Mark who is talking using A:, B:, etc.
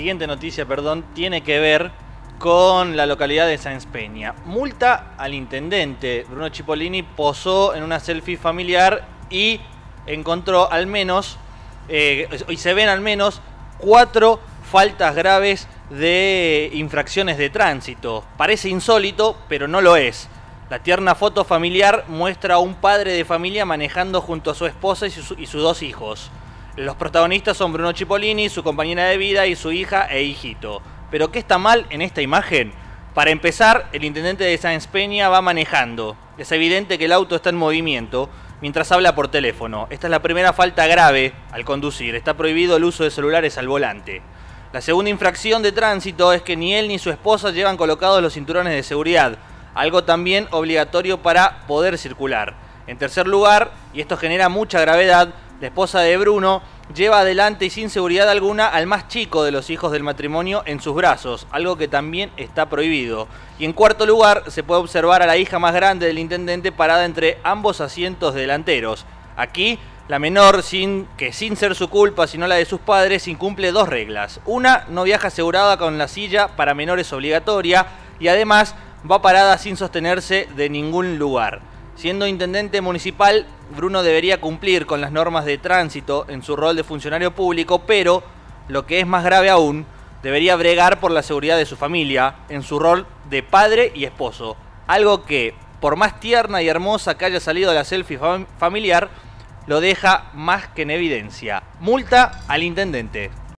A: Siguiente noticia, tiene que ver con la localidad de Sáenz Peña. Multa al intendente. Bruno Cipollini posó en una selfie familiar y encontró al menos, y se ven al menos 4 faltas graves de infracciones de tránsito. Parece insólito, pero no lo es. La tierna foto familiar muestra a un padre de familia manejando junto a su esposa y sus 2 hijos. Los protagonistas son Bruno Cipollini, su compañera de vida y su hija e hijito. ¿Pero qué está mal en esta imagen? Para empezar, el intendente de Sáenz Peña va manejando. Es evidente que el auto está en movimiento mientras habla por teléfono. Esta es la primera falta grave al conducir. Está prohibido el uso de celulares al volante. La segunda infracción de tránsito es que ni él ni su esposa llevan colocados los cinturones de seguridad, algo también obligatorio para poder circular. En tercer lugar, y esto genera mucha gravedad, la esposa de Bruno lleva adelante y sin seguridad alguna al más chico de los hijos del matrimonio en sus brazos, algo que también está prohibido. Y en cuarto lugar, se puede observar a la hija más grande del intendente parada entre ambos asientos delanteros. Aquí, la menor, sin ser su culpa, sino la de sus padres, incumple 2 reglas. Una, no viaja asegurada con la silla para menores obligatoria y además va parada sin sostenerse de ningún lugar. Siendo intendente municipal, Bruno debería cumplir con las normas de tránsito en su rol de funcionario público, pero, lo que es más grave aún, debería bregar por la seguridad de su familia en su rol de padre y esposo. Algo que, por más tierna y hermosa que haya salido la selfie familiar, lo deja más que en evidencia. Multa al intendente.